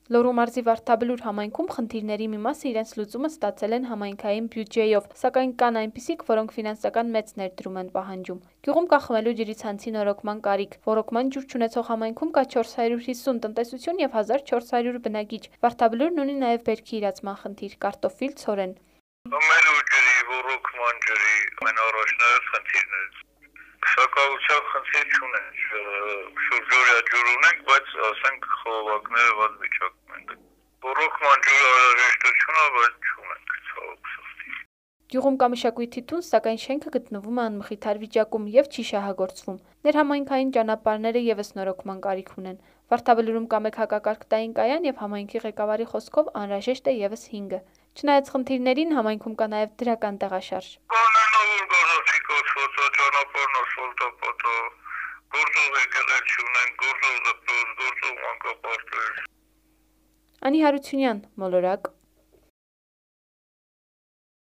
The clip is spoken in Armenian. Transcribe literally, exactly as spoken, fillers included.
Լոռու մարզի Վարդաբլուր համայնքում խնդիրների մի մասը իրենց լուծումը ստացել են համայնքային բյուջեով, սակայն կան այնպիսիք, որոնք ֆինանսական մեծ ներդրում են պահանջում։ Գյուղում կա խմելու ջրի ցանցի նորոգման կարիք։ Ոռոգման ջուր չունեցող համայնքում կա չորս հարյուր հիսուն տնտեսություն եւ հազար չորս հարյուր բնակիչ։ Վարդաբլուրն ունի նաեւ բերքի իրացման խնդիր՝ կարտոֆիլ, ցորեն։ Խմելու ջրի, ոռոգման ջրի ամենառաջնահերթ խնդիրներից։ Սակավության խնդիր չունենք, շուրջօրյա ջուր ունենք, բայց ասենք խողովակները վատ վիճակում են։ Ոռոգման ջուրը անհրաժեշտություն է, բայց չունենք ցավոք սրտի։ Գյուղում կա մշակույթի տուն, սակայն շենքը գտնվում է անմխիթար վիճակում եւ չի շահագործվում։ Ներհամայնքային ճանապարհները եւս նորոգման կարիք ունեն։ Վարդաբլուրում կա մեկ հակակարգտային կայան եւ համայնքի ղեկավարի խոսքով անհրաժեշտ է եւս հինգը։ Չնայած խնդիրներին, համայնքում կա նաեւ դրական տեղաշարժ։ Ճանապարհն ասֆալտապատ է, գործող եկեղեցի ունենք, գործող դպրոց, գործող մանկապարտեզ։ Անի Հարությունյան, Մոլորակ։